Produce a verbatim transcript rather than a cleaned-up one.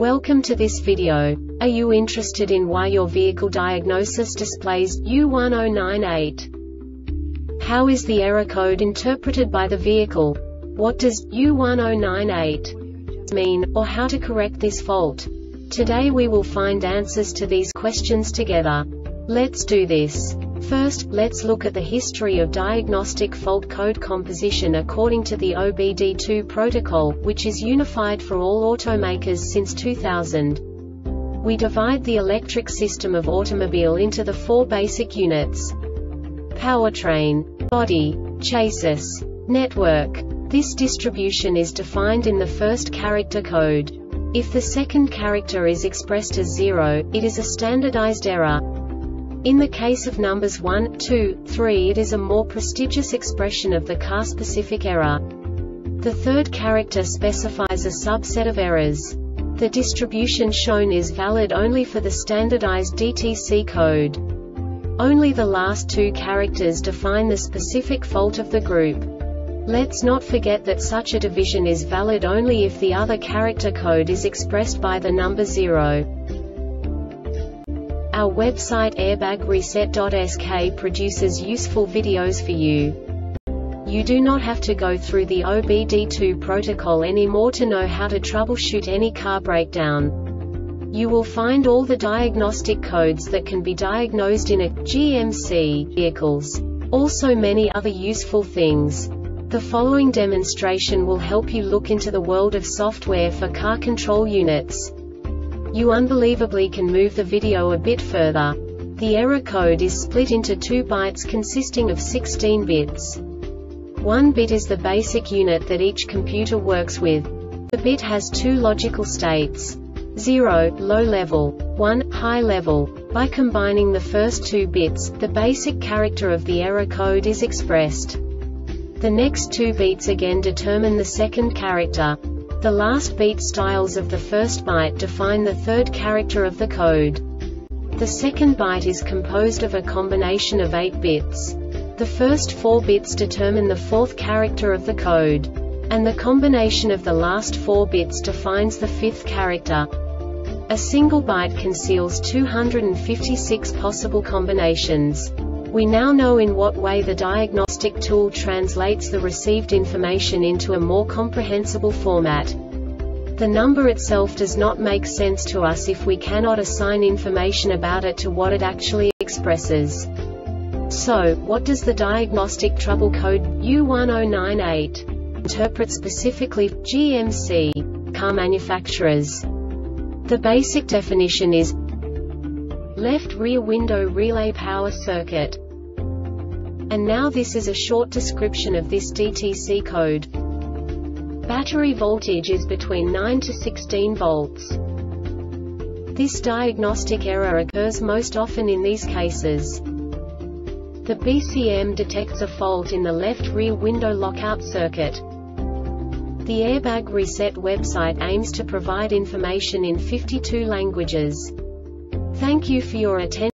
Welcome to this video. Are you interested in why your vehicle diagnosis displays U one zero nine eight? How is the error code interpreted by the vehicle? What does U one zero nine eight mean, or how to correct this fault? Today we will find answers to these questions together. Let's do this. First, let's look at the history of diagnostic fault code composition according to the O B D two protocol, which is unified for all automakers since two thousand. We divide the electric system of automobile into the four basic units: powertrain, body, chassis, network. This distribution is defined in the first character code. If the second character is expressed as zero, it is a standardized error. In the case of numbers one, two, three, it is a more prestigious expression of the car-specific error. The third character specifies a subset of errors. The distribution shown is valid only for the standardized D T C code. Only the last two characters define the specific fault of the group. Let's not forget that such a division is valid only if the other character code is expressed by the number zero. Our website airbag reset dot S K produces useful videos for you. You do not have to go through the O B D two protocol anymore to know how to troubleshoot any car breakdown. You will find all the diagnostic codes that can be diagnosed in a G M C vehicles. Also many other useful things. The following demonstration will help you look into the world of software for car control units. You unbelievably can move the video a bit further. The error code is split into two bytes consisting of sixteen bits. One bit is the basic unit that each computer works with. The bit has two logical states: zero, low level, one, high level. By combining the first two bits, the basic character of the error code is expressed. The next two beats again determine the second character. The last beat styles of the first byte define the third character of the code. The second byte is composed of a combination of eight bits. The first four bits determine the fourth character of the code. And the combination of the last four bits defines the fifth character. A single byte conceals two hundred fifty-six possible combinations. We now know in what way the diagnostic tool translates the received information into a more comprehensible format. The number itself does not make sense to us if we cannot assign information about it to what it actually expresses. So, what does the diagnostic trouble code U one zero nine eight interpret specifically for G M C car manufacturers? The basic definition is left rear window relay power circuit. And now this is a short description of this D T C code. Battery voltage is between nine to sixteen volts. This diagnostic error occurs most often in these cases. The B C M detects a fault in the left rear window lockout circuit. The Airbag Reset website aims to provide information in fifty-two languages. Thank you for your attention.